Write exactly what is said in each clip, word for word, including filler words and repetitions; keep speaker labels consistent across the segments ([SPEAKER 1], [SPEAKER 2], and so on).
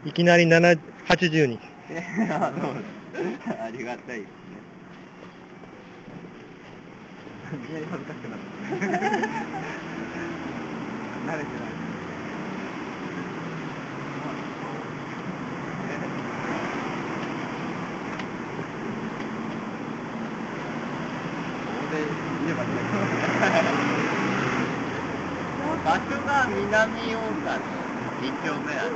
[SPEAKER 1] いきなりなな、はちじゅうにん。
[SPEAKER 2] あの、ありがたいですね。いきなり恥ずかしくなった。慣れてない。場所が南大岡のに丁目なんで、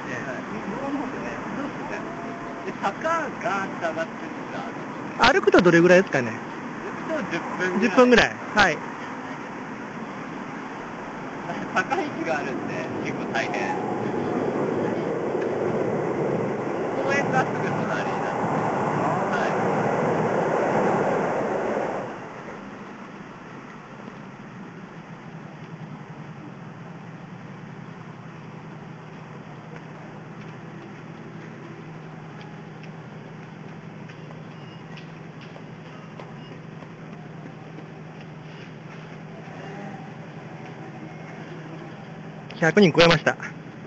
[SPEAKER 2] で、坂が上がってた。
[SPEAKER 1] 歩くとどれぐらいですかね？
[SPEAKER 2] 歩くとじゅっぷんぐらい。
[SPEAKER 1] じゅっぷんぐらい。はい。
[SPEAKER 2] 坂道があるんで、結構大変。公園がすぐ隣なんで。はい。
[SPEAKER 1] ひゃくにん超えました。
[SPEAKER 2] ち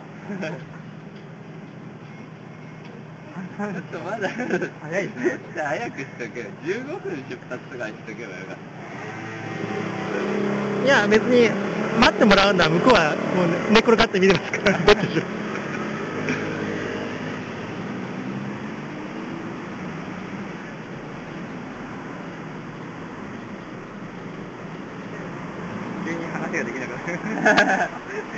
[SPEAKER 2] ょっとまだ早いですね。早くしとけよ。じゅうごふん出発とかしとけばよかった。
[SPEAKER 1] いや、別に待ってもらうのは向こうはもう寝っ転がって見てますから、どっちでしょう。
[SPEAKER 2] 急に話ができなくなる。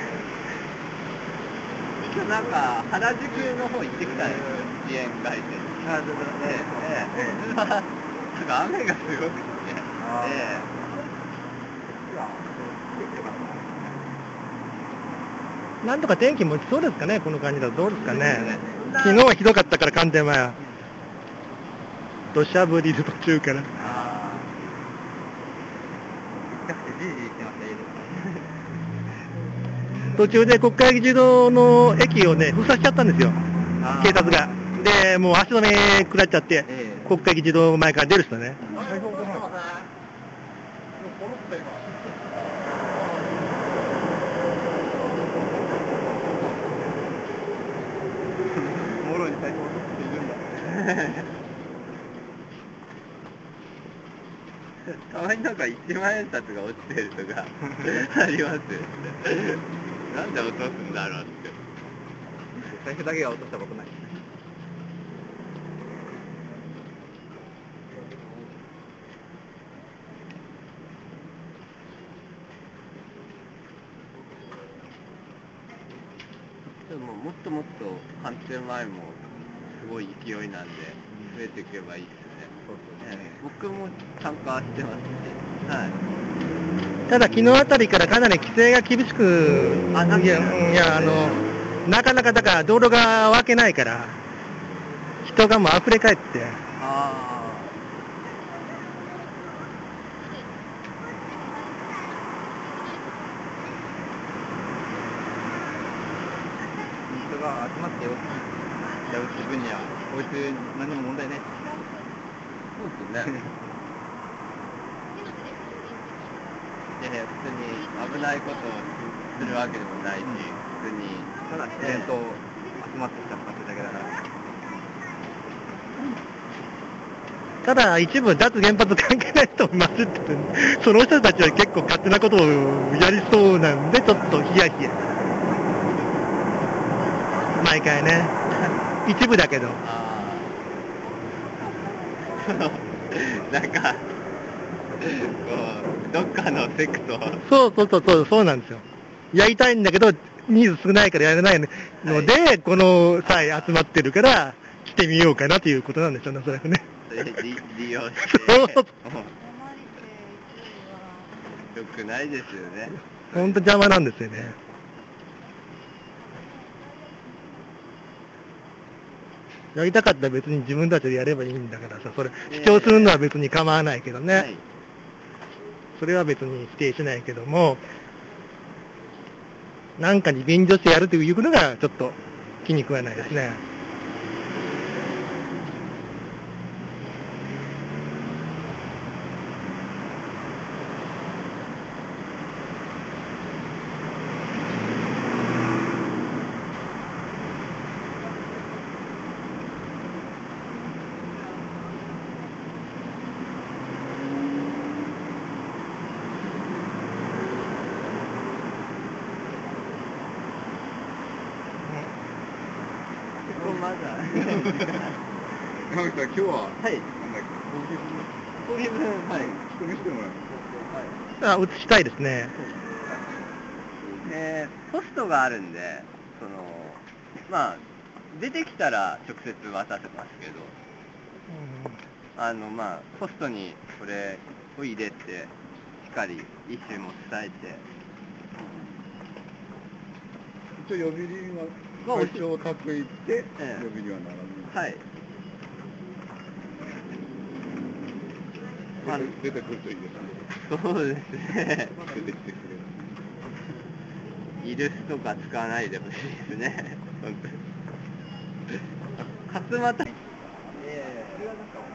[SPEAKER 2] なんか原宿の方行ってきたんですよ、支援会社に。あ、そうそう、ええ、ええ、なんか雨がすごくて、ええ。
[SPEAKER 1] なんとか天気持ちそうですかね、この感じだと。どうですかね。昨日はひどかったから、寒天は。土砂降りで途中から。途中で国会議事堂の駅をね、封鎖しちゃったんですよ、警察が。で、もう足止め食らっちゃって、えー、国会議事堂前から出る人ね。
[SPEAKER 2] もろに最高の人いるんだ。たまになんか一万円札が落ちてるとかありますよ。なんで落とすんだろうって。財布だけは落としたことない。でももっともっと反転前もすごい勢いなんで増えていけばいいですね。そうですね。僕も参加してますし、はい。
[SPEAKER 1] ただ昨日あたりからかなり規制が厳しく、あ、いや、いや、あの、なかなかだから道路が分けないから、人がもう溢れ返って。ああ。
[SPEAKER 2] 人が集まってよ、やる分には、こいつ何も問題ない。そうですね。いやいや、普通に危ないことをするわけでもないし、普通に、ただ自然と集まってきたってだけだから。
[SPEAKER 1] ただ一部脱原発関係ない人も混じってて、その人たちは結構勝手なことをやりそうなんで、ちょっとヒヤヒヤ。毎回ね。一部だけど。
[SPEAKER 2] なんか、こう、どっかのセクト。
[SPEAKER 1] そうそうそうそう、そうなんですよ。やりたいんだけど、ニーズ少ないからやれないので、はい、この際集まってるから、来てみようかなということなんですよね、おそらくね。
[SPEAKER 2] 利, 利用して。そう。よくないですよね。
[SPEAKER 1] 本当邪魔なんですよね。やりたかったら別に自分たちでやればいいんだからさ、それ、主張するのは別に構わないけどね。はい、それは別に否定しないけども、なんかに便乗してやるというのがちょっと気に食わないですね。
[SPEAKER 2] まだ。
[SPEAKER 3] 山口さん、今日は、
[SPEAKER 2] はい。
[SPEAKER 3] なんだっけ、
[SPEAKER 2] そういう分、はい。
[SPEAKER 3] 人見せてもらう。
[SPEAKER 1] あ、映したいですね。
[SPEAKER 2] で、ポストがあるんで、その、まあ、出てきたら直接渡せますけど、あの、まあ、ポストにこれ、おいでって、しっかり一周も伝えて、
[SPEAKER 3] 一応呼び鈴は会長を託いて、
[SPEAKER 2] ええ
[SPEAKER 3] 呼び鈴は並ぶ。
[SPEAKER 2] はい。まあ
[SPEAKER 3] 出て出てくるといいですね。
[SPEAKER 2] そうですね。
[SPEAKER 3] 出てきてくれる。
[SPEAKER 2] イルスとか使わないでほしいですね。本当に。勝俣。ええそれはなんか。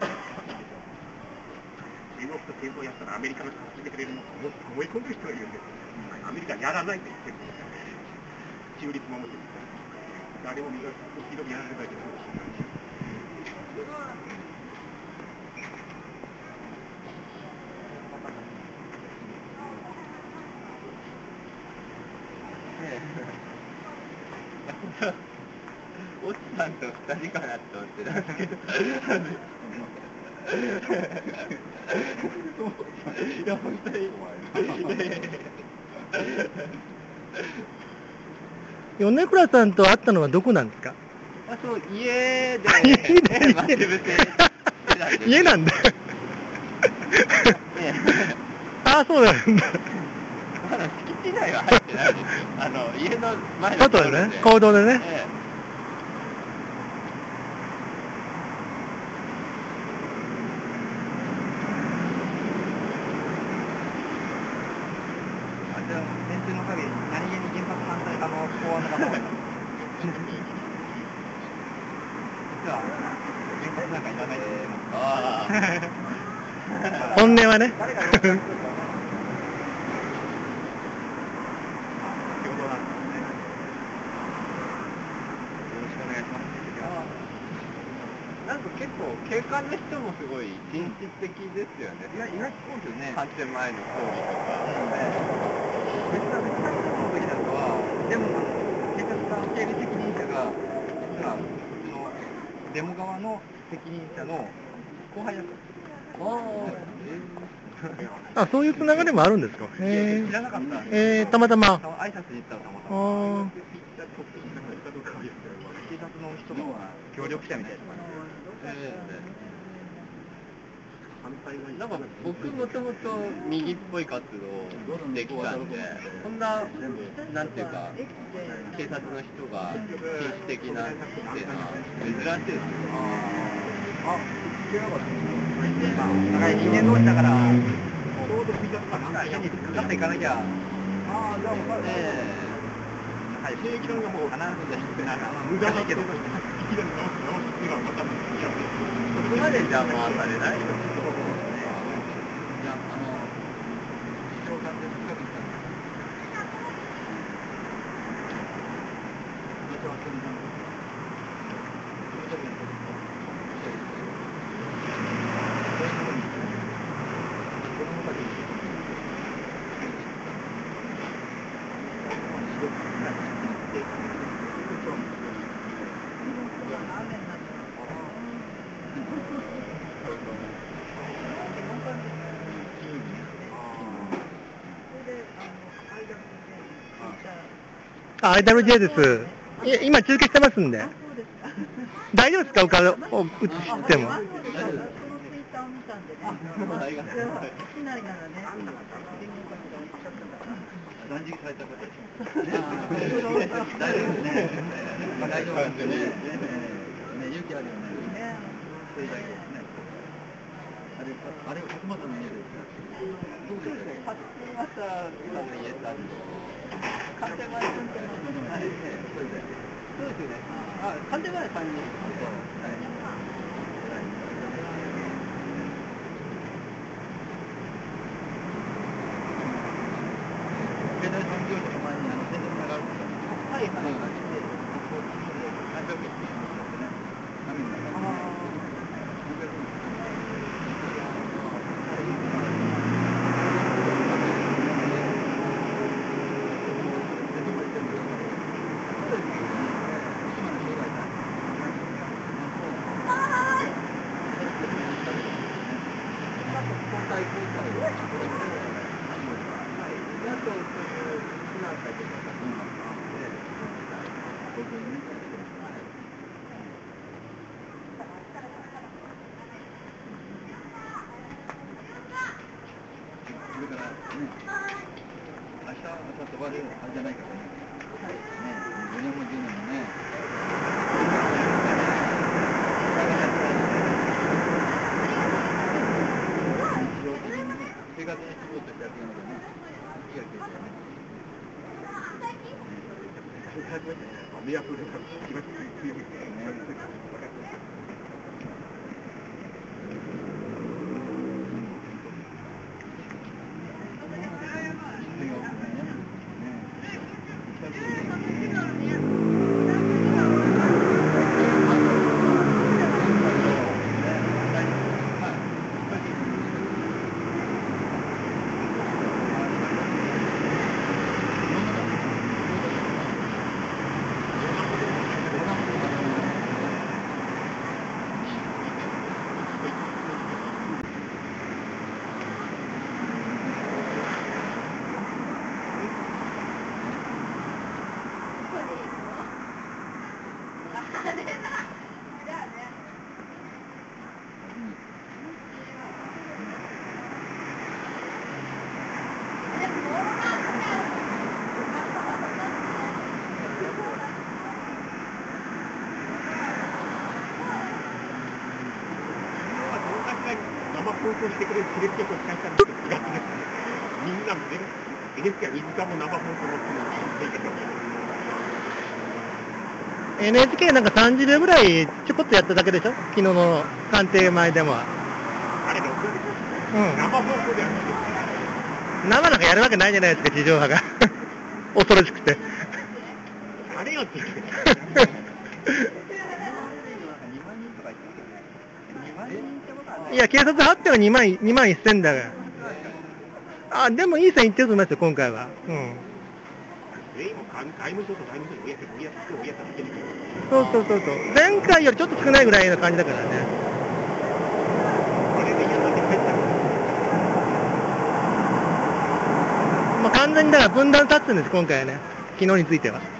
[SPEAKER 4] 中国と戦争をやったらアメリカの人が聞いてくれるのか思い込んでる人がいるんですよ。アメリカやらないと言ってるんですよ。中立守ってるんですよ。誰もみんな時々やられたけど。
[SPEAKER 2] おっさんと二人かなと思ってたんですけど。いや、本当に。
[SPEAKER 1] 米倉さんと会ったのはどこなんですか？
[SPEAKER 2] あ、そう、家で、
[SPEAKER 1] 家で
[SPEAKER 2] 待ち伏せしてたんです。
[SPEAKER 1] 家なんだ。
[SPEAKER 2] ええ
[SPEAKER 1] ああ、そうなんだ。
[SPEAKER 2] まだ敷地内は入ってないですよ。あの、家の前の
[SPEAKER 1] 外でね、行動でね。
[SPEAKER 2] ええあちらの先週の限り、何気に原発反対派の法案の方が実は、原発なんかいらないって言ってます。ああ。
[SPEAKER 1] 本音はね。
[SPEAKER 2] 誰が共同なんですね。よろしくお願いします。なんか結構、警官の人もすごい紳士的ですよね。意外意外とそうですよね。反戦前の総理とか。別な別な人の時だとは、でも、警察官警備責任者が、実は、こっちのデモ側の責任者の後輩だったんですよ。
[SPEAKER 1] あ、そういうつながりもあるんですか？へ
[SPEAKER 2] 知らなかったん
[SPEAKER 1] え。
[SPEAKER 2] で。
[SPEAKER 1] えー、たまたま。
[SPEAKER 2] 挨拶に行ったらたまたま。
[SPEAKER 1] ああ。
[SPEAKER 2] 警察の人が協力者みたいな感じで。なんか僕もともと右っぽい活動できたんで、こんな、なんていうか、警察の人が紳士的なっていうのは珍しいですよ。あ、違うわ。まあ、お互い人間同士だから、ちょうど見たかな。手にかかっていかなきゃ。ああ、じゃあ分かる。ええ。はい、正義感がもう、話でしてなんか、無駄だけど。いきなり直す、直すっていうのはまた、そこまで邪魔されないよ。
[SPEAKER 1] あ、アイダブリュージェー です。い今中継してますんで。大丈夫ですか？お金を映しても。
[SPEAKER 5] そのツイッターを見たんでね、市内ならね、
[SPEAKER 2] 断食されたことです。大丈夫ですね。大丈夫ですね。勇気あるよね。それだけですね。あれ、あれ、勝俣の家ですか？どうですか？勝俣さんの家だと、官邸前住んでます。はい、そうですね。そうですよね。あ、官邸前さんに。経済産業省の前にあの天然があるんですよ。はい、はい。何百円って言いますよね。波の中に。
[SPEAKER 3] それからね、明日、明日飛ばれるあれじゃないからね。ね、ごねんもじゅうねんもね。日常的にね、生活にしようとしてやっていかなきゃね、気が消えちゃうね。
[SPEAKER 4] 雨や降るから気が強いですね。生放送してくれるテレビ局を使ったらちょっと違ってですね、みんなもね、エヌエイチケー は水かも生放送のっていうのを
[SPEAKER 1] エヌエイチケー なんかさんじゅうびょうぐらいちょこっとやっただけでしょ、昨日の官邸前でも。
[SPEAKER 4] あれ、録画です。
[SPEAKER 1] うん、
[SPEAKER 4] 生放送でやるんですよ。
[SPEAKER 1] 生なんかやるわけないじゃないですか、地上波が。恐ろしくて。
[SPEAKER 4] あれよって言って
[SPEAKER 1] いや、警察発表はにまん、にまんせんだが。あ、でもいい線いってると思いますよ、今回は。うん。
[SPEAKER 4] えいも外務省と外務省に追いやって、追いやって、追いやって見てるけど。
[SPEAKER 1] そうそうそうそう。前回よりちょっと少ないぐらいの感じだからね。
[SPEAKER 4] あれで嫌になって帰ったら。
[SPEAKER 1] まあ、完全にだから分断立ってるんです、今回はね。昨日については。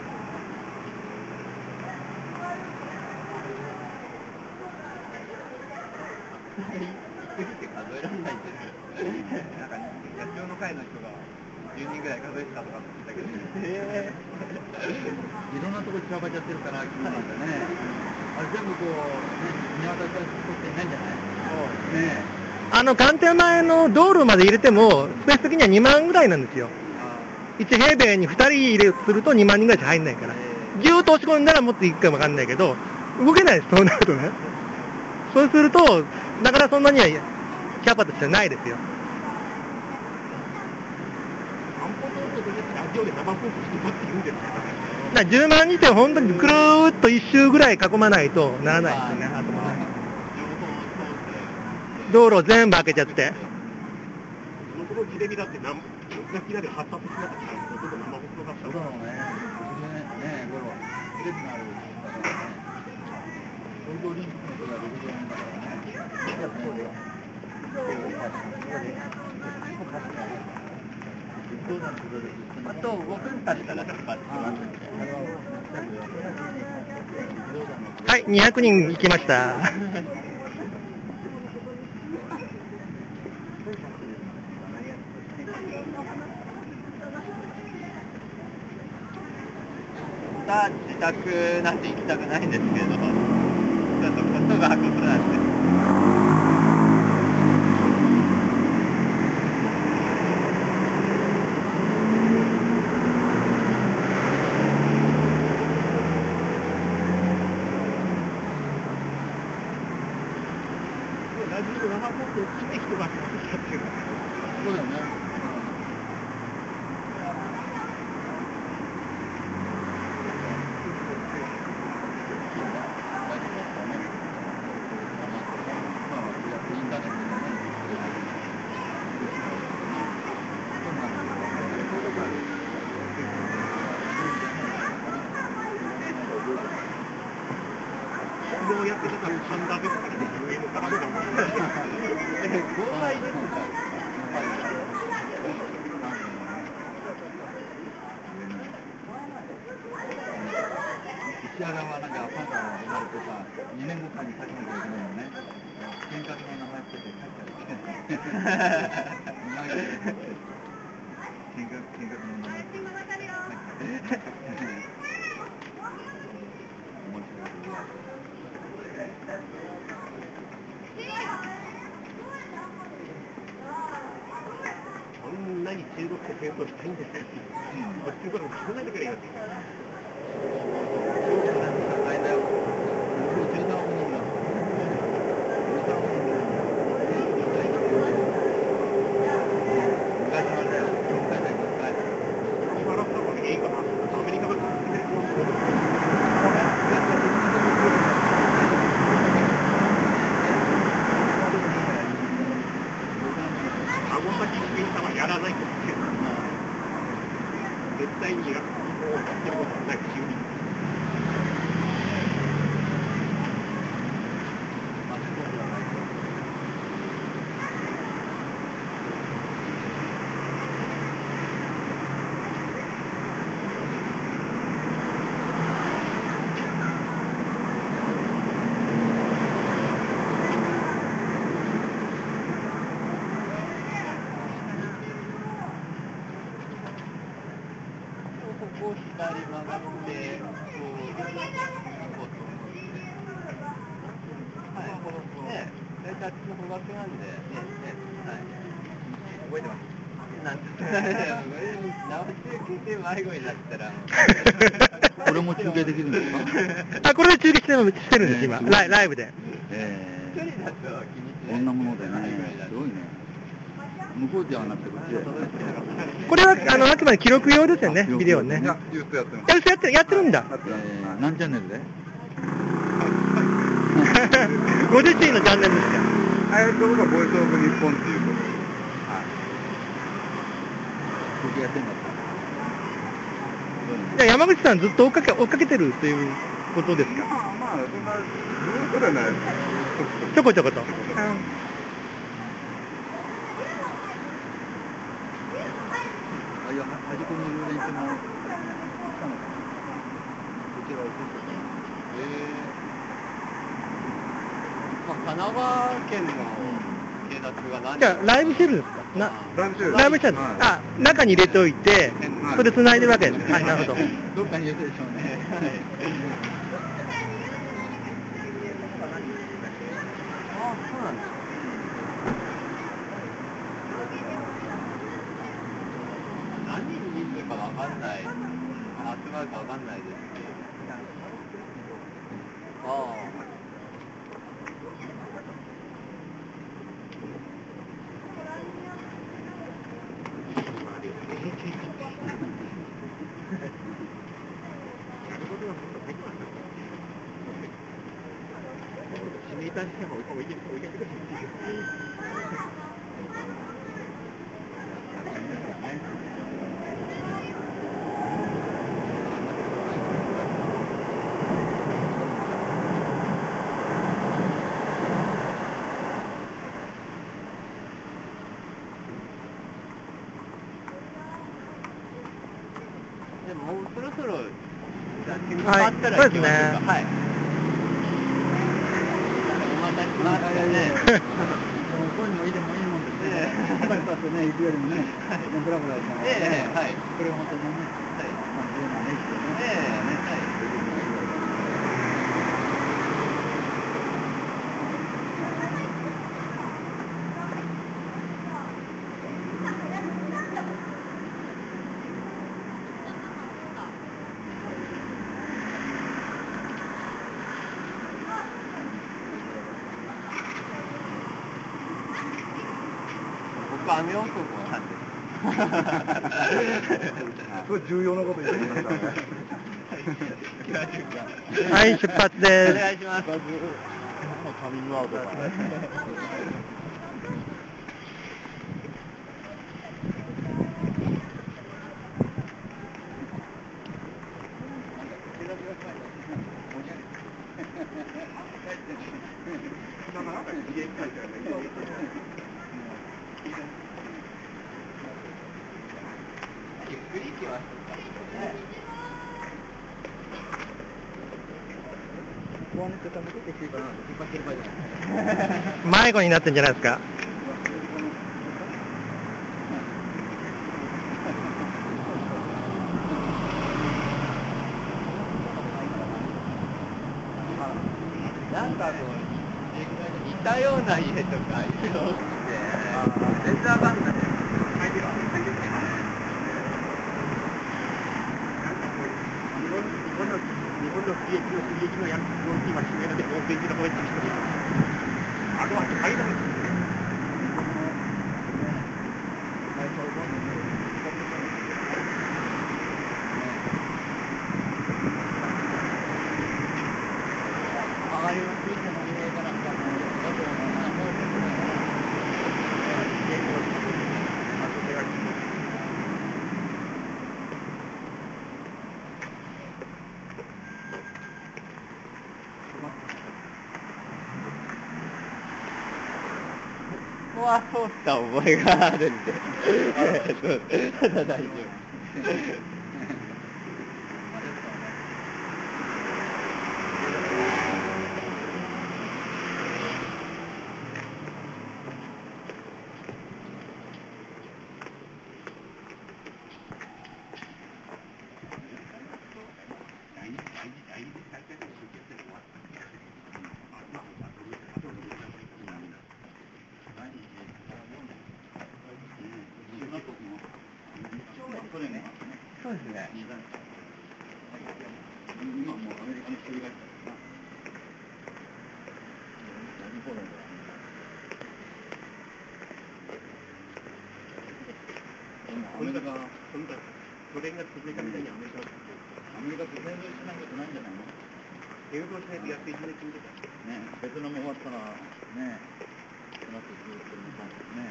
[SPEAKER 2] 数えられないんですよ。なんか野鳥の会の人がじゅうにんぐらい数えてたとかって言ったけど、え
[SPEAKER 3] いろんなところ散らばっちゃってるから、昨日なんかね、あれ全部こう、ね、見渡した人っていないんじゃない？そうね。
[SPEAKER 1] あの官邸前の道路まで入れても、スペース的にはにまんぐらいなんですよ。いち平米にふたり入れするとにまんにんぐらいしか入んないから。ぎゅーっと押し込んだらもっといくかもわかんないけど、動けないです、そうなるとね。そうすると、だからそんなにはキャパとしてはないですよ。
[SPEAKER 4] 散歩道とでラジオで生放送してたって言うんですね。
[SPEAKER 1] だからじゅうまんにんって本当にぐるーっと一周ぐらい囲まないとならないですよね、あそこは。道路を全部開けちゃって。
[SPEAKER 4] その頃テレビだって何、沖縄で発達しなかったら、ほとんど生放送だった
[SPEAKER 3] そうだろうね。ね、頃、テレビのあるだからね。東京オリンピックの時はろくじゅうねんだからね。いや、そうだよ。
[SPEAKER 2] あとごふん経ったら出発します。
[SPEAKER 1] はい、にひゃくにん行きました。
[SPEAKER 2] 本当は自宅なんて行きたくないんですけど、ちょっとことがことなんで。
[SPEAKER 4] ラジオ生放送して人が集まってきたっていうのは。
[SPEAKER 3] そうだよね。
[SPEAKER 4] 昨日やってたから神田ですからね、上のからの生放送。
[SPEAKER 2] 号外ですか。
[SPEAKER 3] シア側はなんかファンが生まれてさ、にねんごかに書かなきゃいけないのね。喧嘩の名前つけて書いてあるって。うまいね。見学見学の名前つけて書いてある。面白いことや。
[SPEAKER 4] こんなに中国と戦争したいんですよ。こっちのことも考えてくれよって。やらないと絶対にやってることはない急に。
[SPEAKER 2] ここを左曲がって、こう、行こうと思って。はい、この、ね、大体あっちの方角なんで、ね、ね、はい。覚えてます。なんて、生中継で迷子になったら、
[SPEAKER 3] これも中継できるんですか？
[SPEAKER 1] あ、これで中継してるしてるんです、今。ライライブで。
[SPEAKER 3] え
[SPEAKER 2] 一人だと気にしない。
[SPEAKER 3] こんなものでね、すごいね。向こうではなくてこっちで。
[SPEAKER 1] これはあのあくまで記録用ですよね、ビデオね。
[SPEAKER 3] や
[SPEAKER 4] ずっとやってま
[SPEAKER 1] やってるやってるんだ。
[SPEAKER 3] えー、何チャンネルで？
[SPEAKER 1] ご自身のチャンネルですか。
[SPEAKER 4] あれどこがボイスオブ日本っていうこと。
[SPEAKER 3] ここやってんだった。
[SPEAKER 1] じゃあ山口さんずっと追っかけ追っかけてるっていうことですか。
[SPEAKER 4] まあまあそんなずっとじゃない。
[SPEAKER 1] ちょこちょこと。
[SPEAKER 3] あ、いや、端っこの遊園地も来たのかな。こちらは映ってた。
[SPEAKER 2] えー、まあ、神奈川県の警察が何
[SPEAKER 1] じゃあライブしてるんですか。な
[SPEAKER 4] ライブしてる
[SPEAKER 1] ライブしてる。あ、中に入れておいて、それ繋いでるわけです。はい、なるほど。
[SPEAKER 3] どっかに入れてるでしょうね。
[SPEAKER 2] あ、そうなんですか。何人いるかわかんない。集まるかわかんないですし。ああ。
[SPEAKER 4] 指名単しても置いて置いてください。
[SPEAKER 2] でももうそろそろじゃあ天
[SPEAKER 1] はい
[SPEAKER 2] 候あったら行きましょうか。
[SPEAKER 1] そう
[SPEAKER 2] はい。お待たせしましたね。
[SPEAKER 3] こういうのいいでもいいもんですね。パッとね、行くよりもね、ブラブラしながらね。
[SPEAKER 2] ええ、はい。
[SPEAKER 3] これは本当にね、
[SPEAKER 2] はい。
[SPEAKER 3] まあ、自由なね、
[SPEAKER 2] ええ、はい。僕は雨男なんです。
[SPEAKER 4] すごい重要なこと言ってましたね。
[SPEAKER 1] はい、出発です。
[SPEAKER 2] お願いします。
[SPEAKER 4] カミングアウトか。
[SPEAKER 2] ゆっくり行きましょうか。
[SPEAKER 3] こはね、ちょっと向こうできるかなと引っ張ってる場合じゃない。
[SPEAKER 1] 迷子になってんじゃないですか。
[SPEAKER 2] なんかこう、似たような家とかいろいろ多くて、全然わかんない。
[SPEAKER 4] 相手が相手がね、なんかこう日本日本の日本の水液の水液のやつを今決めるでもう電気の方へ行ってきてる。あの後階段。
[SPEAKER 3] 上がりますよね、上から見たら。
[SPEAKER 2] ここは通った覚えがあるんで、ただ大丈夫。そうですね。
[SPEAKER 3] 今もうアメリカの一人がいたからな。
[SPEAKER 4] アメリカがそんなソ連が続いたみたいにアメリカが
[SPEAKER 3] アメリカと戦争しないことないんじゃないの？
[SPEAKER 4] 併合しないとやっていけない国とか。
[SPEAKER 3] ね、ベトナム終わったらね、その後ずっと日本ね。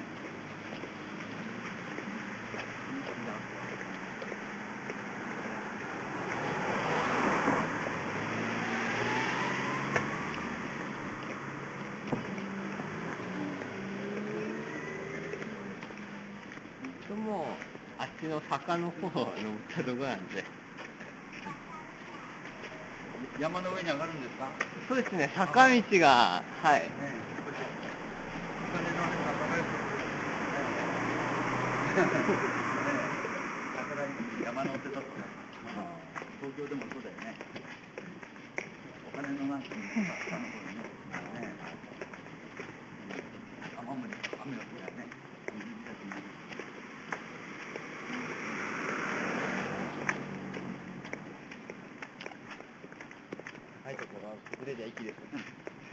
[SPEAKER 2] ともうあっちの坂の方を登ったとこなんで。
[SPEAKER 3] 山の上に上がるんですか？
[SPEAKER 2] そうですね、坂道が、はい。
[SPEAKER 3] ね、お金のあれが高い桜に山の手だとね、東京でもそうだよね。お金のなんか下の方にね、ね、雨も雨が降りゃね、水浸しになる。はい、ここは崩れりゃ息ですよね。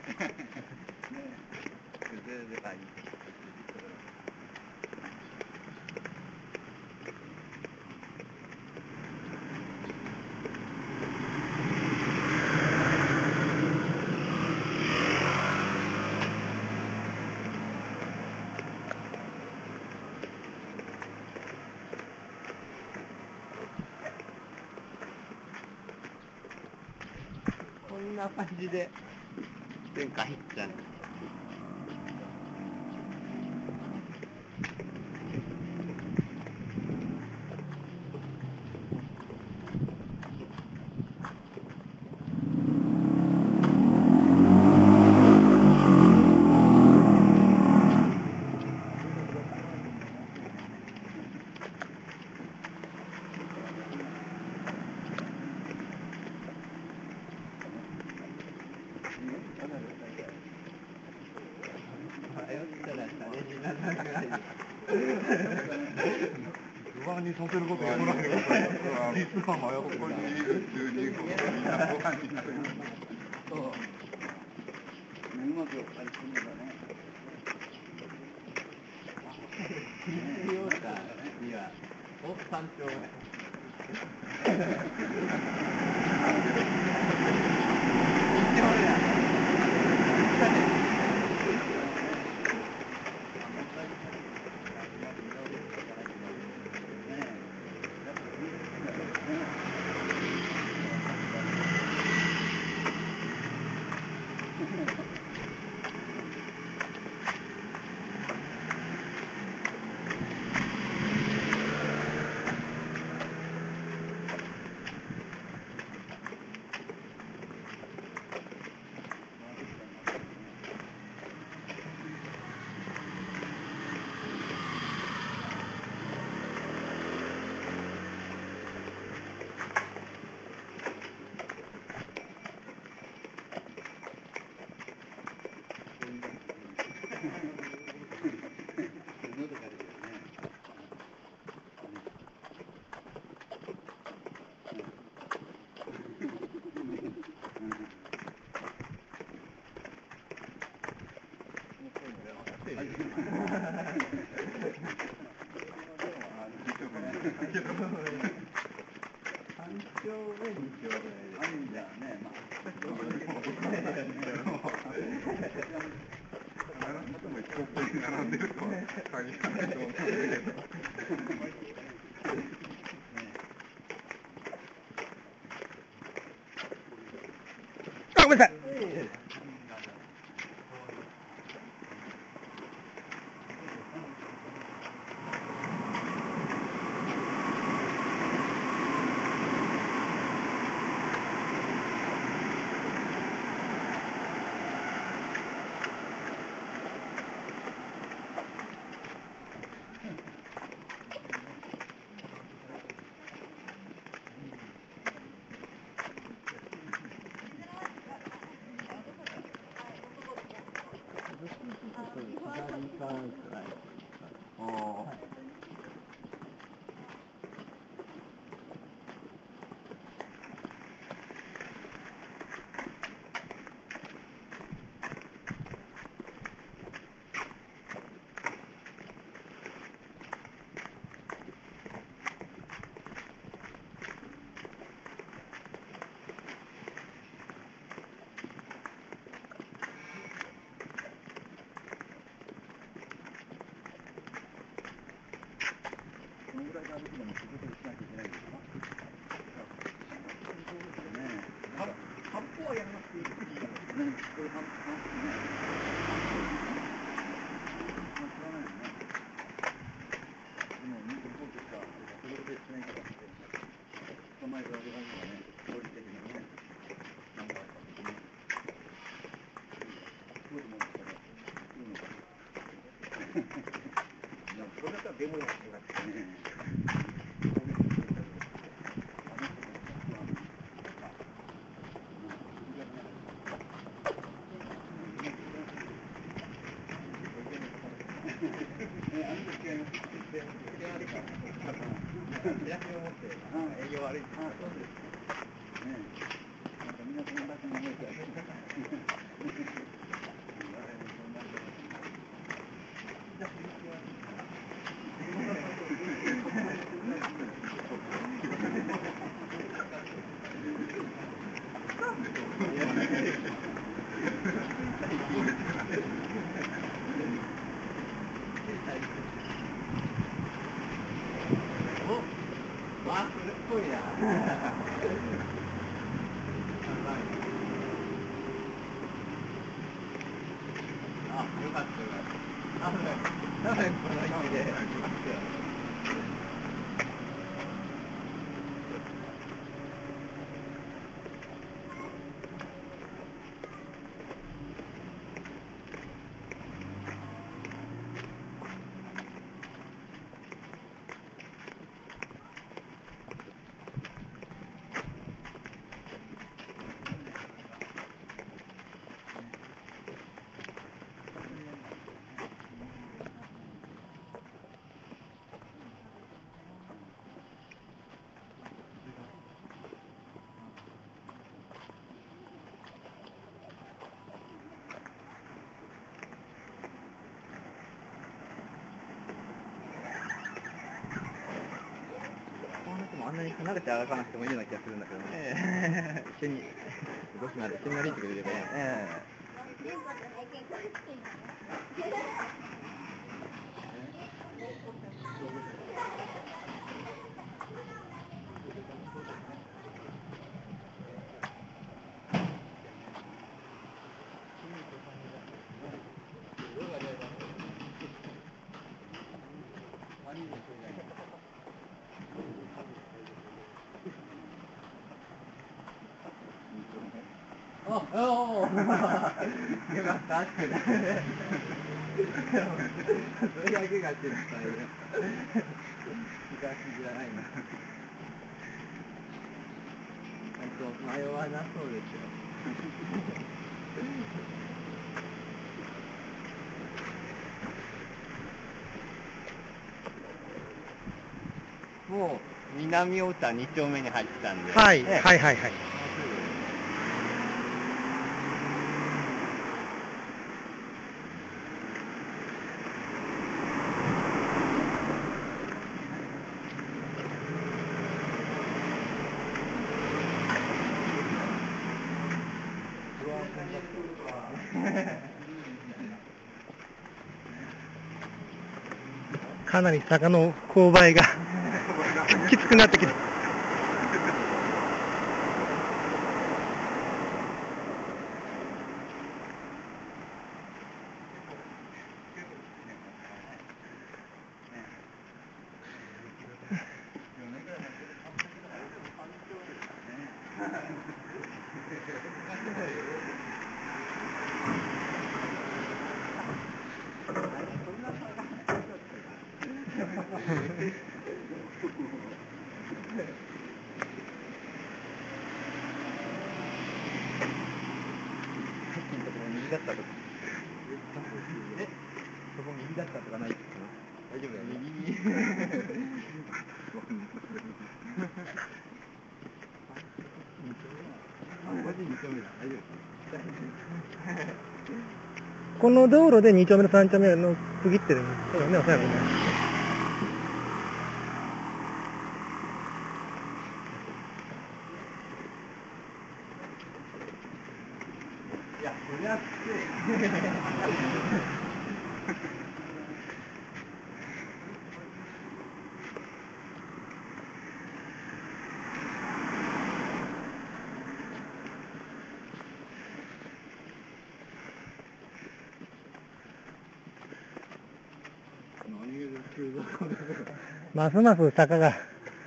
[SPEAKER 3] 崩れればいい。
[SPEAKER 2] こんな感じで前回入ったんです。
[SPEAKER 3] 不安にさせることやらないでください。実は真横にいるじゅうにんほどみんなご飯になる。そう。うまく入ってるんだね。
[SPEAKER 2] ヨータには奥山頂丁目に丁目
[SPEAKER 3] あるんじゃね、まあ。並んでるとは限らないと思うんだけど。
[SPEAKER 1] あ、ごめんなさい。
[SPEAKER 4] それだったらデモやってますね。営業悪い。あ、そうです。ねえ。なんかみんな友達に思えちゃう。お、ワッフルっぽいな。あ、よかったよかった。多分、多分この意味で。あんなに離れて歩かなくてもいいような気がするんだけどね。一緒に動きながら一緒に歩いてくれればいい。ええ。あ、おお、よかった、ってそれだけがちょっと大変。昔じゃないな。本当、迷わなそうですよ。もう南太田に丁目に入ってたんで。
[SPEAKER 1] はい、はいはいはい。 かなり坂の勾配がきつくなってきて。
[SPEAKER 3] 右だったとか。え、そこ右だったとかないですか？大丈夫だよ。右に。
[SPEAKER 1] この道路でに丁目のさん丁目の区切ってるんですよね、おそらくね。
[SPEAKER 3] いや、そりゃきつい。
[SPEAKER 1] ますます坂が。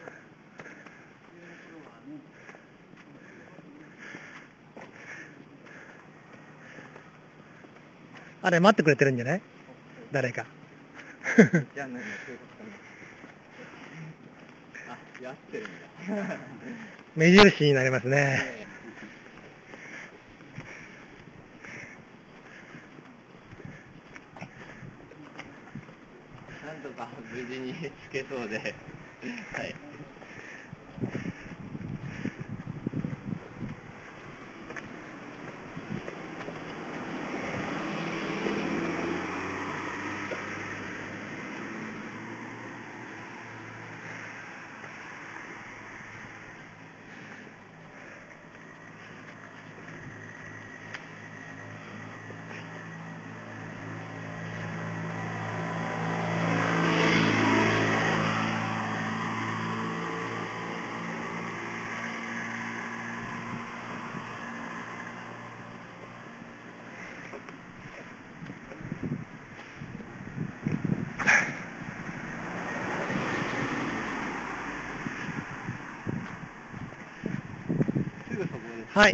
[SPEAKER 1] あれ待ってくれてるんじゃない？誰か。
[SPEAKER 3] じゃあ何？あ、やってるんだ。
[SPEAKER 1] 目印になりますね。
[SPEAKER 2] なんとか無事につけそうで、はい。
[SPEAKER 1] はい。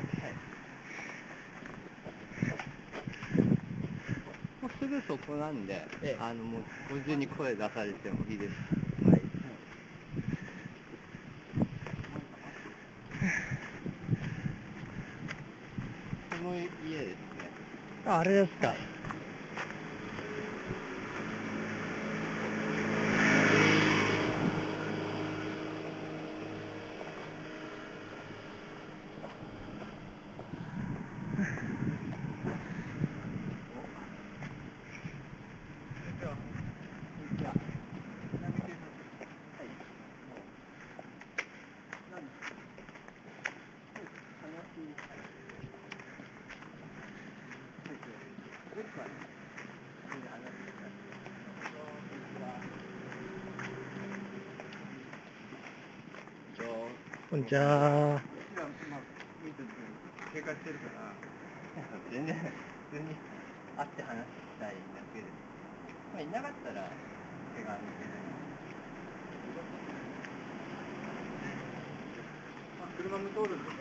[SPEAKER 2] もうすぐそこなんで、
[SPEAKER 3] ええ、
[SPEAKER 2] あのもうご自由に声出されてもいいです。はい。この家ですね。
[SPEAKER 1] あ、あれですか。こんにちは。
[SPEAKER 3] 経過してるから。
[SPEAKER 2] 全然普通に会って話したいだけです。まあ、いなかったら手が抜けない。
[SPEAKER 3] まあ、車も通るんでね。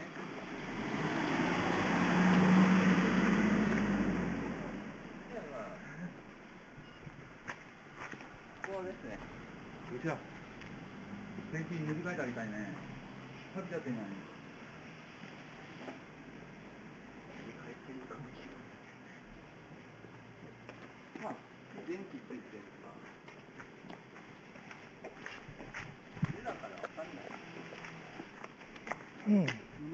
[SPEAKER 2] ここですね。
[SPEAKER 3] うちは電気塗り替えてあげたいね。食べちゃっていない。
[SPEAKER 2] まあ、電気ついてるか。家だからわかんない。
[SPEAKER 1] うん。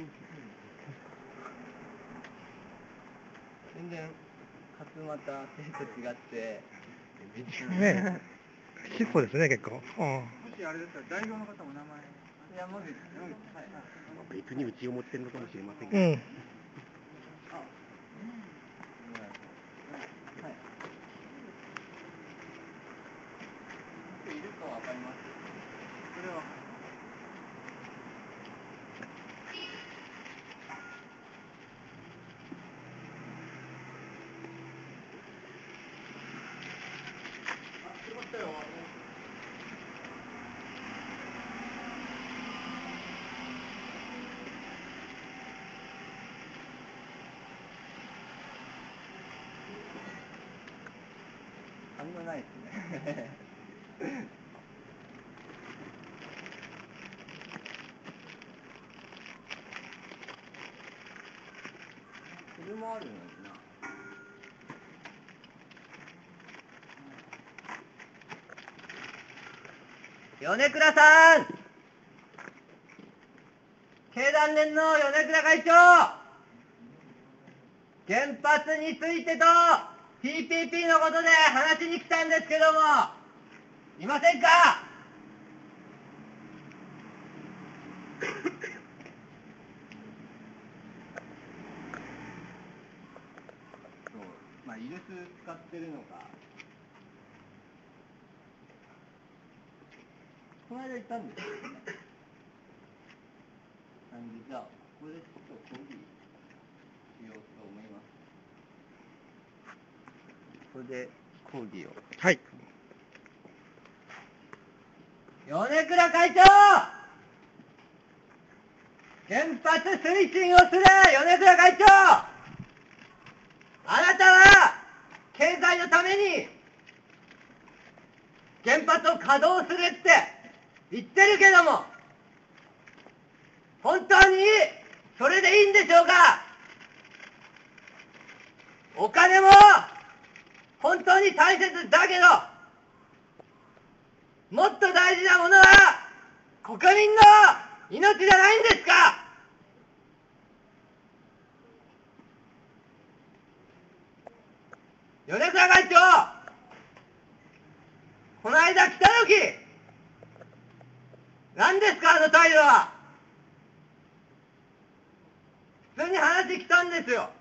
[SPEAKER 2] 全然勝俣製と違って、
[SPEAKER 1] ねえ。質素ですね、結構。うん。
[SPEAKER 3] もしあれですから、代表の方お名前。
[SPEAKER 2] 山口、山口、はい。
[SPEAKER 4] 別にうちを持ってるのかもしれません
[SPEAKER 1] う
[SPEAKER 4] が、
[SPEAKER 1] ん。
[SPEAKER 2] あ、はい。 もないですね。それもあるのにな。米倉さん、経団連の米倉会長、原発についてと ティーピーピー のことで話しに来たんですけども、いませんか？そう、まあ、イルス使ってるのか。この間行ったんですよね。なんで、じゃあ、ここでちょっと講義しようと思います。ここで講義を。
[SPEAKER 1] はい。
[SPEAKER 2] 米倉会長、原発推進をする米倉会長、あなたは経済のために原発を稼働するって言ってるけども、本当にそれでいいんでしょうか？お金も本当に大切だけど、もっと大事なものは国民の命じゃないんですか？米倉会長、この間来た時、何ですかあの態度は。普通に話来たんですよ。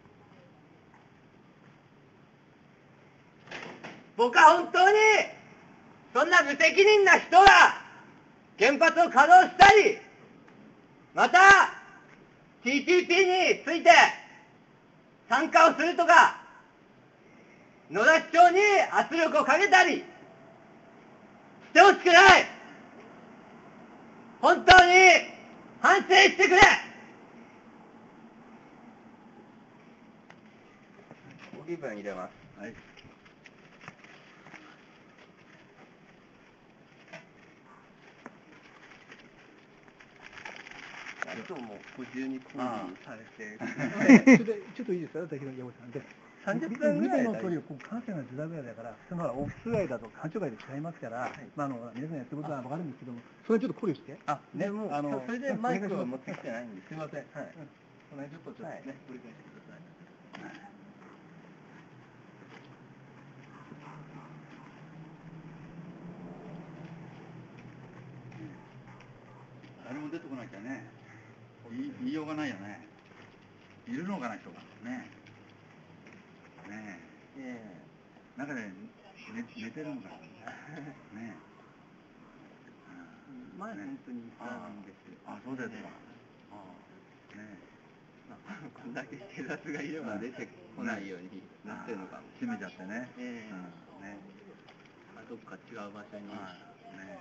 [SPEAKER 2] 僕は本当にそんな無責任な人が原発を稼働したり、また ティーピーピー について参加をするとか、野田市長に圧力をかけたりしてほしくない。本当に反省してくれ。ご気分入れます。はい。あともご自由に講義されて。
[SPEAKER 1] ちょっとちょっといいですか、大丈夫さんで。
[SPEAKER 2] さんじゅっぷんぐらい
[SPEAKER 1] の通り、こう感染がずらぐらいだから、普通のオフィス街だと館長街で違いますから、はい、まああの皆さんやってることは分かるんですけども、それちょっと考慮して。
[SPEAKER 2] あ、ね、もうあのそれでマイクを持ってきてないんです。
[SPEAKER 1] すみません。はい。
[SPEAKER 2] この辺ちょっとちょっとね、ご理解してください。
[SPEAKER 3] 誰も出てこなきゃね、言い言いようがないよね。いるのかな人がね。ねえ。中で寝寝てるのかな。ねえ。
[SPEAKER 2] 前本当にいたんですよ。
[SPEAKER 3] あ、そうですか。ああ、ね
[SPEAKER 2] え。こんだけ警察がいれば出てこないようになってるのかも。
[SPEAKER 3] 閉めちゃってね。
[SPEAKER 2] ええ。
[SPEAKER 3] ね。
[SPEAKER 2] あ、どっか違う場所に。
[SPEAKER 3] ね。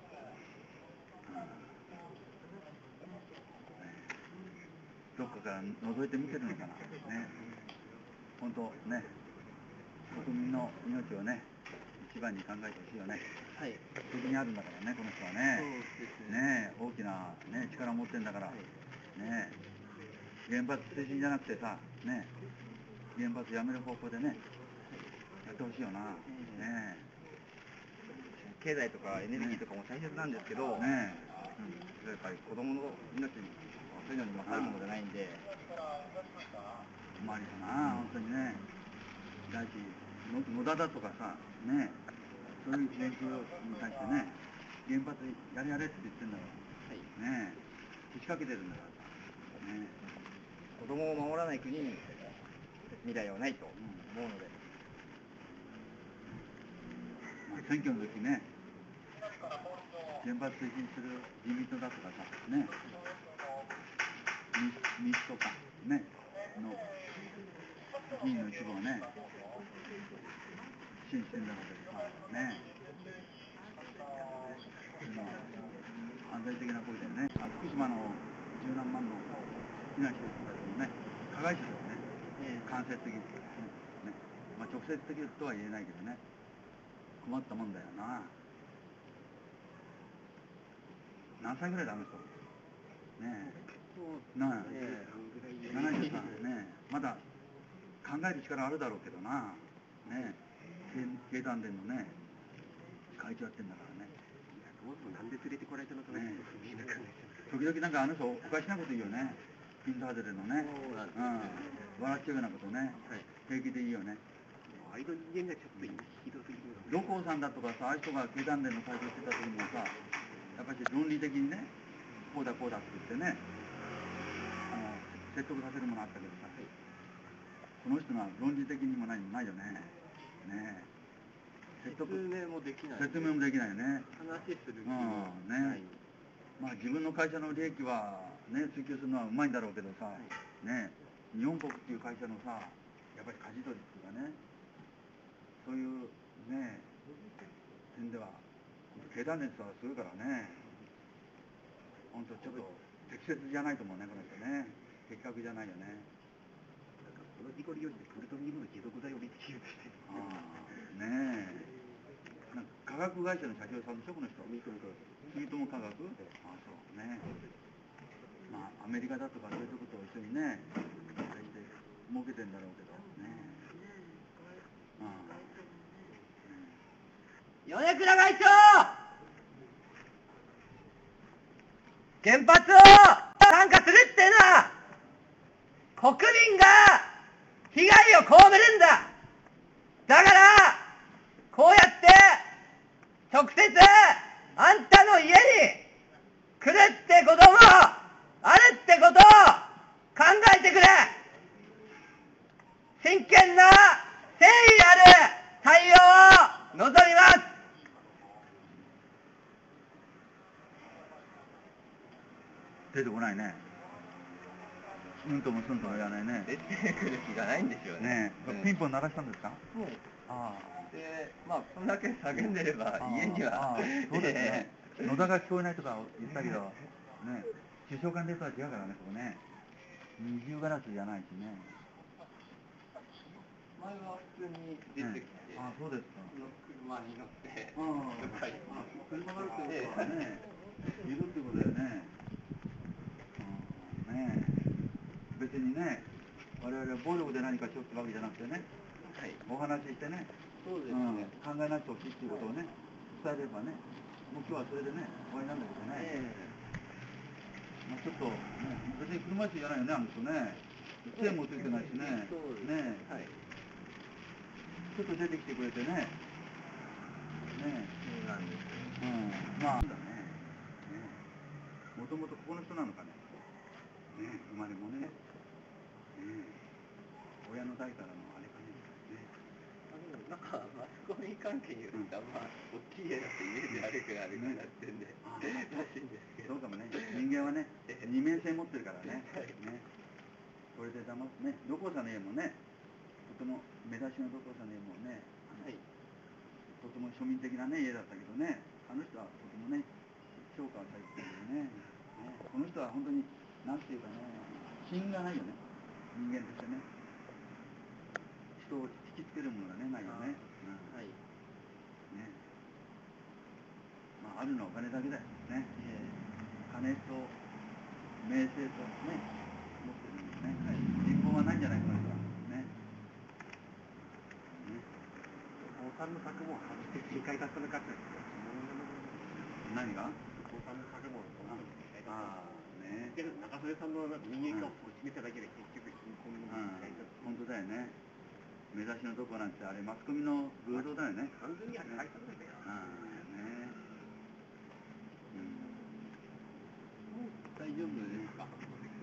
[SPEAKER 3] どっかから覗いて見てるのかな。ね。本当ね。国民の命をね、一番に考えてほしいよね。
[SPEAKER 2] はい。
[SPEAKER 3] 責任あるんだからね、この人はね。
[SPEAKER 2] そうですね。
[SPEAKER 3] ねえ、大きなね、力を持ってんだから。ねえ。原発推進じゃなくてさ、ねえ。原発やめる方向でね。やってほしいよな。ねえ。経済とかエネルギーとかも大切なんですけど、ねえ。やっぱり子供の命、そういうのに勝るものじゃないんで。困りだな、本当にね。だし、野田だとかさ、ねえ、そういう連中に対してね、原発やれやれって言ってんだから、はい、ねえ、仕掛けてるんだからさ、ねえ、子供を守らない国に未来はないと思うので、まあ、選挙の時ね、原発推進する自民党だとかさ、ねえ、民主党か、ね、の議員の一部をね、支援してんだからさ、ねえ、犯罪的な行為でね、福島の十何万の避難してる人たちもね、加害者ですね、間接的に、ね、まあ、直接的とは言えないけどね、 困ったもんだよな。何歳ぐらいだあの人。ねえ。なあ。ななじゅうさんね。まだ考える力あるだろうけどな。ねえ。経団連のね、会長やってんだからね。
[SPEAKER 4] なんで連れてこられたのかな、ね、
[SPEAKER 3] 時々なんかあの人おかしなこと言うよね。ピント外れのね。うん。笑っちゃうようなことね。平気でいいよね。
[SPEAKER 4] ああいう人間がちょっとひどすぎる。
[SPEAKER 3] 土光さんだとかさ、ああいう人が経団連の会長してた時にはさ、やっぱり論理的にね、こうだこうだって言ってね、あの説得させるものあったけどさ、この人は論理的にもないないよね。ねえ。説
[SPEAKER 2] 明もできない。
[SPEAKER 3] 説明もできないよね。
[SPEAKER 2] 話する気
[SPEAKER 3] もない。ね。まあ自分の会社の利益はね追求するのはうまいんだろうけどさ、ね、日本国っていう会社のさ、やっぱり舵取りっていうかね、そういうね点では経団連さするからね、本当ちょっと適切じゃないと思うねこの人ね。的確じゃないよね。
[SPEAKER 4] この事故利用でプルトニウムの持続剤を利用して。
[SPEAKER 3] ああねえ。なんか化学会社の社長さんでしょこの人。住友化学。ああそうね。まあアメリカだとかそういうとこと一緒にね、あれして儲けてんだろうけどね。ああ。
[SPEAKER 1] 米倉会長、原発を参加するっていうのは国民が被害を被るんだ。だからこうやって直接あんたの家に来るってこともあるってことを考えてくれ。真剣な誠意ある対応を望みます。
[SPEAKER 3] 出てこないね。うんともすんとも言わないね。
[SPEAKER 2] 出てくる気がないんですよね。
[SPEAKER 3] ねえ、ピンポン鳴らしたんですか？
[SPEAKER 2] もう。
[SPEAKER 3] あ
[SPEAKER 2] あ。で、まあこんだけ叫んでれば家には。
[SPEAKER 3] そうですね。野田が聞こえないとか言ったけど、ね、首相官邸とは違うからねここね。二重ガラスじゃないしね。
[SPEAKER 2] 前は普通に出てきて、
[SPEAKER 3] あ、そうですか。
[SPEAKER 2] 車に乗って、
[SPEAKER 3] 車があるってことはね、いるってことだよね。ねえ、別にね、我々は暴力で何かしようってわけじゃなくてね、
[SPEAKER 2] はい、
[SPEAKER 3] お話ししてね、
[SPEAKER 2] そうですね、
[SPEAKER 3] うん、考えなくてほしいっていうことをね、伝えればね、もう今日はそれでね、終わりなんだけどね、えーまあ、ちょっと、ね、別に車椅子じゃないよね、あの人ね、杖もついてないしね、ねえ、はい、ちょっと出てきてくれてね、ねえ、そうなんですよ、うん、まあ、だね、もともとここの人なのかね。ね、生まれもね、ね、親の代からのあれかね。ね、
[SPEAKER 2] あでもなんかマスコミ関係によると、あんま大きい家だとイメージ悪くなるからってんで、ね、らしいんですけど。
[SPEAKER 3] そうかもね、人間はね、二面性持ってるからね。ね、これで騙すね、土光さんの家もね、とても目立ちの土光さんの家もね、はい、とても庶民的なね家だったけどね、あの人はとてもね、評価されてるよね。ね、この人は本当に。なんていうかね、品がないよね、人間としてね。人を引きつけるものがね、ないよね。はい。ね。まあ、あるのはお金だけだよね。金と名声とね、持ってるんですね。はい。人望はないんじゃないかなと。ね。
[SPEAKER 4] 高さんの作文を外して正解だったのかって。
[SPEAKER 3] 何が？
[SPEAKER 4] 高さんの作文を外して正解だった。ああ。
[SPEAKER 3] ね、
[SPEAKER 4] 中曽根さんの人間観を決めただけで結局貧困の問題だった。
[SPEAKER 3] 本当だよね。目指しのとこなんてあれマスコミの偶像だよね。
[SPEAKER 4] 完全にあれ対策だよ。
[SPEAKER 3] ああね。うん。
[SPEAKER 2] 大丈夫ですか？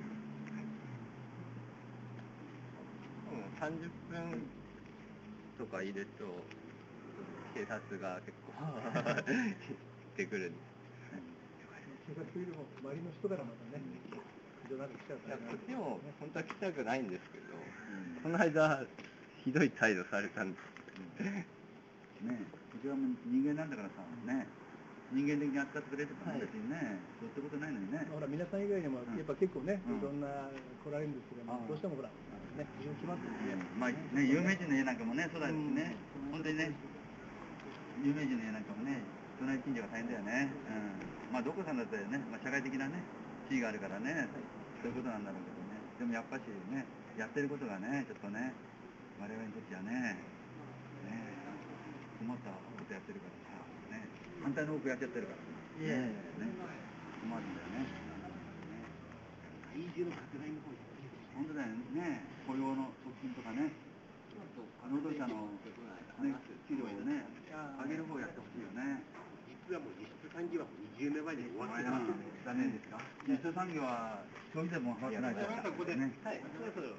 [SPEAKER 2] うん、さんじゅっぷんとかいると警察が結構来てくるんです。
[SPEAKER 1] 警察というよりも周りの人からまたね、いや、
[SPEAKER 2] こっちも本当は来たくないんですけど、うん、この間ひどい態度されたんですよ。
[SPEAKER 3] ねえ、こちらも人間なんだからさ、ね、人間的に扱ってくれてたら別にね、そういったことないのにね。
[SPEAKER 1] ほら皆さん以外にもやっぱ結構ね、いろんな来られるんですけど、どうしてもほらね、自分決まってるんで、
[SPEAKER 3] まあね、有名人の家なんかもね、そうだしね、本当にね、 有名人の家なんかもね、隣近所が大変だよね。うん。まあ、どこさんだってね、まあ、社会的なね、地位があるからね、そういうことなんだろうけどね。でもやっぱしね、やってることがね、ちょっとね、我々にとってはね、ね、困ったことやってるからさ、ね、反対の方向やっちゃってるからさ、ね、ね、困るんだよね。
[SPEAKER 4] 体重の拡大の方に。
[SPEAKER 3] 本当だよね、雇用の促進とかね、労働者の、ね、給料をね、上げる方をやってほしいよね。
[SPEAKER 4] 実はもう輸出産業はにじゅうねんまえに終わってます。
[SPEAKER 3] 残念ですか。輸出産業は消費税も払ってないからね。
[SPEAKER 4] はい、そうそう。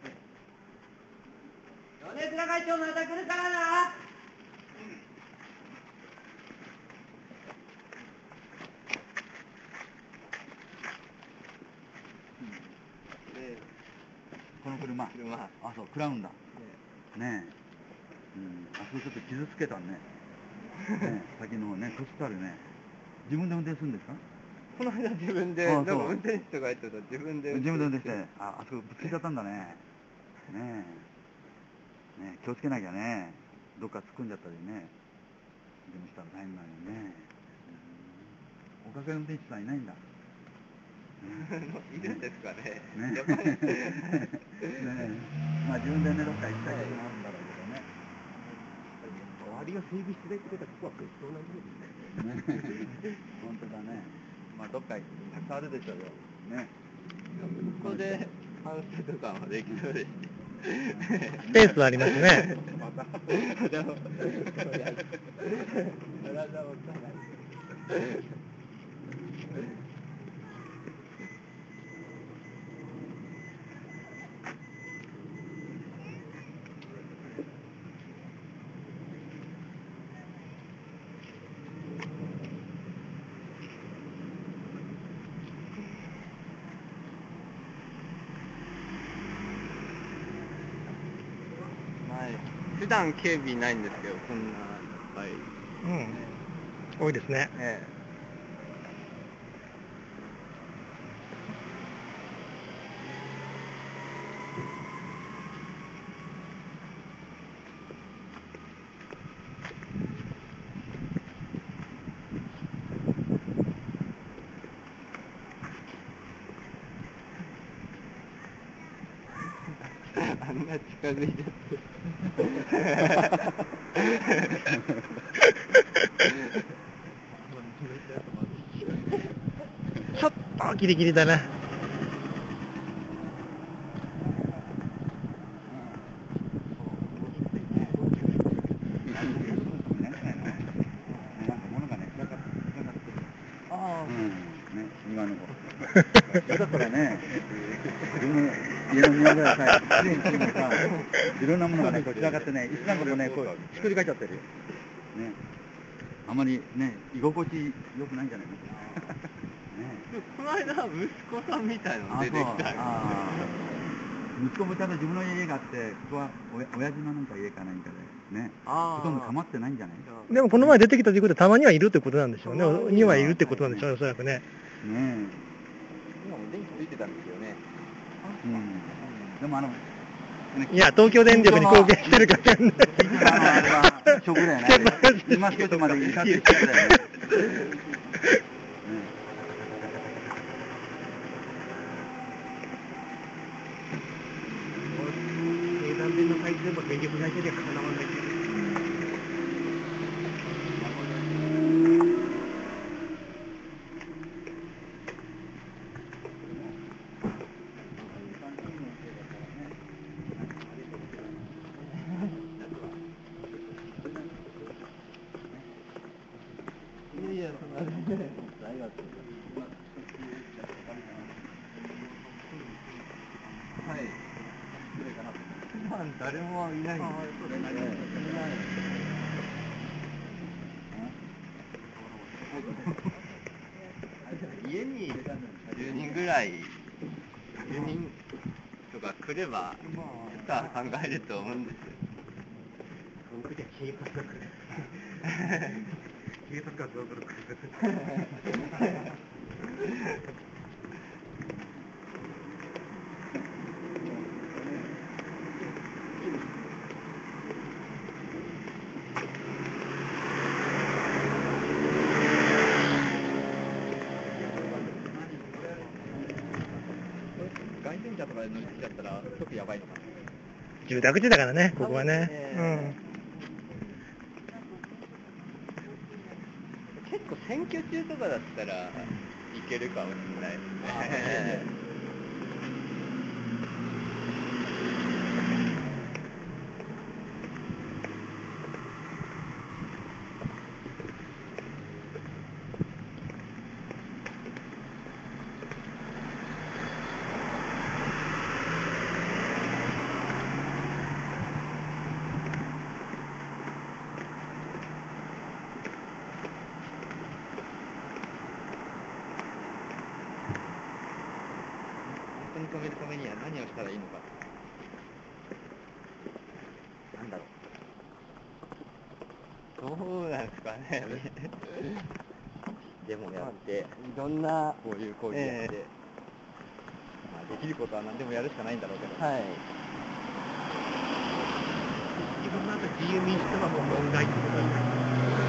[SPEAKER 5] 米倉会長また来るからな。
[SPEAKER 2] で、
[SPEAKER 3] この車、
[SPEAKER 2] 車、
[SPEAKER 3] あ、そう、食らうんだ。ねえ。うん、あそこちょっと傷つけたね。ねえ、先のね、こすってあるね。自分で運転するんですか？
[SPEAKER 2] この間自分で、
[SPEAKER 3] あ
[SPEAKER 2] なんか
[SPEAKER 3] そう
[SPEAKER 2] 運転手とか言ってたら自分で
[SPEAKER 3] 自分で運転して、あ、あそこぶつけちゃったんだね。ねえ。ねえ、気をつけなきゃね。どっか突っ込んじゃったりね。でもしたら大変なのにね。うん、おかげ運転手さんいないんだ。
[SPEAKER 2] いるんですかね。
[SPEAKER 3] ね
[SPEAKER 2] やっぱり
[SPEAKER 3] ねえ、まあ自分でね、どっか行きたいこともあるんだろうけどね。
[SPEAKER 4] 周りが整備してないってことは、ここは別当なものですね。
[SPEAKER 3] ね本当だね。まあどっかたくさんあるでしょうよ。ね。
[SPEAKER 2] ここで反省とかもできそうですし。
[SPEAKER 1] スペースはありますね。
[SPEAKER 2] でも、体を押さない。普段警備ないんですけど、こんないっぱい。
[SPEAKER 1] うん。多いですね。
[SPEAKER 2] ええ。あんな近づいちゃって。
[SPEAKER 1] ちょっとギリギリだな。
[SPEAKER 3] 庭の方。だったらね、自分の家の庭ぐらいさ、きれいにしてもさ、いろんなものがね、こう散らかってね、椅子なんかもね、こう、ひっくり返っちゃってるよ。ね。あまりね、居心地良くないんじゃないの？ね。
[SPEAKER 2] この間、息子さんみたいなの出てきたよ。
[SPEAKER 3] 息子もちゃんと自分の家があって、ここはおや親父のなんか家か何かで、ね。ほとんど構ってないんじゃない？
[SPEAKER 1] でもこの前出てきたということはたまにはいるってことなんでしょうね。にはいるってことなんでしょうね、おそらくね。
[SPEAKER 3] ねえ。
[SPEAKER 2] 今も電気ついてたんですよね。
[SPEAKER 3] うん。でもあの、
[SPEAKER 1] いや、東京電力に貢献してるからね。
[SPEAKER 3] あの、あれは、ショックだよね。今少しまで至ってショックだよね。
[SPEAKER 4] 経団連の会でも電力会社ではかなわない。
[SPEAKER 2] いやいや、そんなね、大学。はい。普段誰もいないんですね。家にじゅうにんぐらい、じゅうにんとか来れば、ちょっとは考えると思うんですよ。
[SPEAKER 4] その時は警察が来る。警察がどうぞ来る。
[SPEAKER 3] 車とかで乗り継いじゃったら、ちょっとやばいのかな。
[SPEAKER 1] 住宅地だからね、ここはね。
[SPEAKER 2] 結構選挙中とかだったらいけるかもしれないですね。
[SPEAKER 3] 本当に止めるためには何をしたらいいのか。なんだろ
[SPEAKER 2] どうなんですかね。
[SPEAKER 3] う。デモやって、
[SPEAKER 2] いろんな、
[SPEAKER 3] こういう抗議やって、
[SPEAKER 2] え
[SPEAKER 3] まあ、できることは何でもやるしかないんだろうけど。
[SPEAKER 2] はい。
[SPEAKER 1] 自分の後自由民主党はもう問題ってことですね。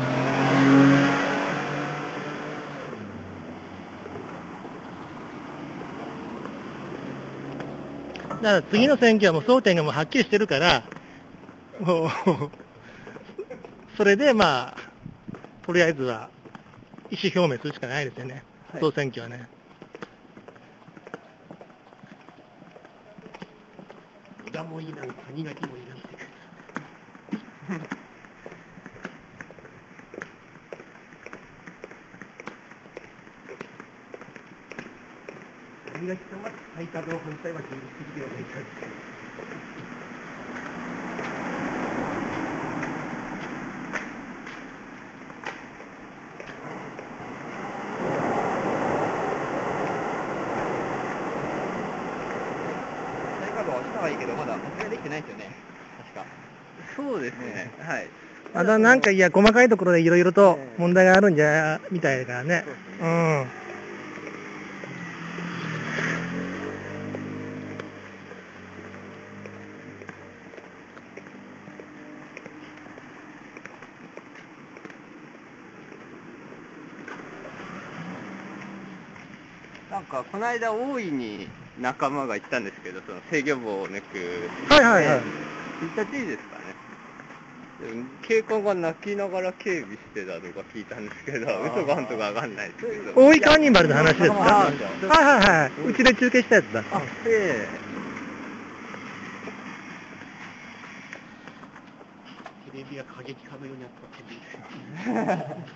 [SPEAKER 1] だから次の選挙はもう争点がもうはっきりしてるから、もう、それでまあ、とりあえずは意思表明するしかないですよね、
[SPEAKER 2] はい
[SPEAKER 1] 総選挙はね。裏もいいな、谷垣もいいなって。谷垣さんは再稼働反対は準備するような感じです。
[SPEAKER 3] 再稼働はしたはいいけど、まだ発明できてないですよね。確か。
[SPEAKER 2] そうですね。はい。
[SPEAKER 1] まだなんかいや、細かいところでいろいろと問題があるんじゃ、みたいだからね。うん。
[SPEAKER 2] なんか、この間、大いに仲間が行ったんですけど、その制御棒を抜く。
[SPEAKER 1] はいはいはい。
[SPEAKER 2] いったっていいですかね。でも警官が泣きながら警備してたとか聞いたんですけど、嘘か本当かわかんないですけど。
[SPEAKER 1] 大井カーニバルの話ですか？
[SPEAKER 2] あ
[SPEAKER 1] はいはいはい。うちで中継したやつだ。
[SPEAKER 2] あ、え
[SPEAKER 1] テレビが過激化のようにあったテレビ。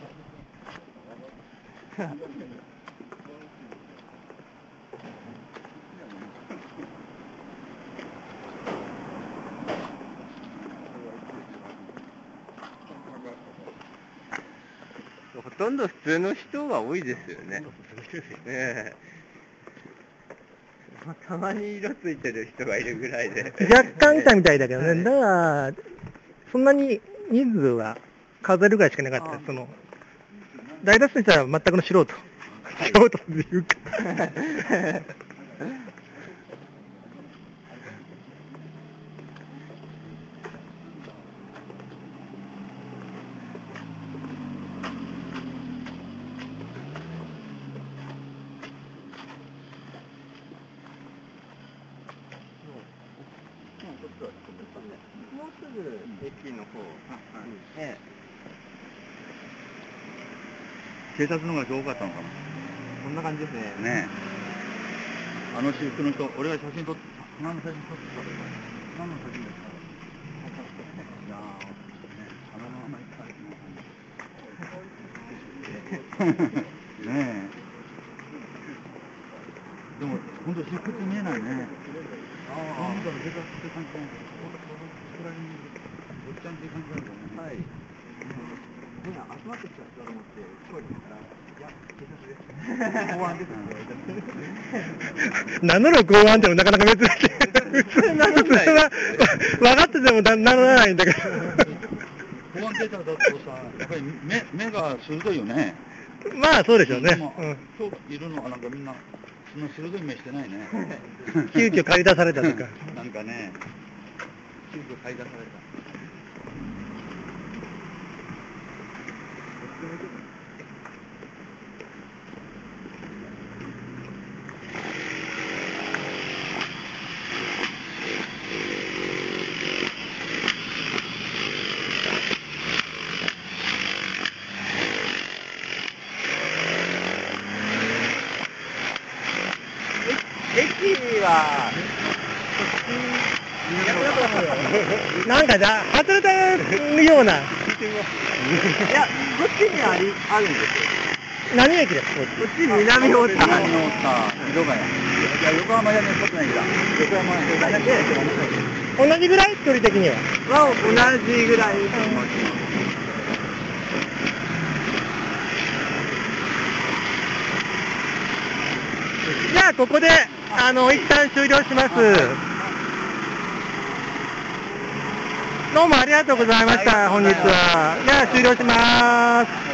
[SPEAKER 2] ほとんど普通の人が多いですよね。ええまあたまに色ついてる人がいるぐらいで。
[SPEAKER 1] 若干いたみたいだけどね。
[SPEAKER 2] はい
[SPEAKER 1] だから、そんなに人数は数えるぐらいしかなかったです。その、大多数の人は全くの素人。素人っていうか。
[SPEAKER 2] もうすぐ駅の方。ええ
[SPEAKER 3] 警察の方がすごかったのかな。
[SPEAKER 2] こんな感じですね。
[SPEAKER 3] ねえ。あの私服の人、俺が写真撮って、花の写真撮ってたけど、何の写真ですか？いやー、ね、花の名前書いてますね。ねえ。でも、本当私服って見えないね。ああ、見たら警察って感じないけど、ここら辺にいるおっちゃんっていう感じなんだよね。
[SPEAKER 2] はい。
[SPEAKER 3] みんな集まってきた人だと思って声かけたら、いや、警察です。公安ですって言われた。
[SPEAKER 1] 名乗る公安ってもなかなか珍しい。
[SPEAKER 2] 普通名乗んない
[SPEAKER 1] 普通は分かってても名乗らないんだけど。
[SPEAKER 3] 公安警察だとさ、やっぱり目目が鋭いよね。
[SPEAKER 1] まあそうでしょうね。
[SPEAKER 3] でも
[SPEAKER 1] うん、
[SPEAKER 3] 今日いるのはなんかみんな、そんな鋭い目してないね。
[SPEAKER 1] 急遽借り出されたとか。
[SPEAKER 3] なんかね、急遽買い出された。 は、
[SPEAKER 1] なんかだ、外れたような。
[SPEAKER 3] いや、こっちにありあるんですよ。
[SPEAKER 1] 何駅ですか、こっ
[SPEAKER 2] こっち南大田。
[SPEAKER 3] 南大田、色ヶ谷。いや、横浜じゃねえ、こっちないんだ。横浜だけ、
[SPEAKER 1] ち。同じぐらい、距離的には。
[SPEAKER 2] は同じぐらいと思ってます。
[SPEAKER 1] じゃあ、ここで、あの、一旦終了します。どうもありがとうございました、本日は。じゃあ、終了します。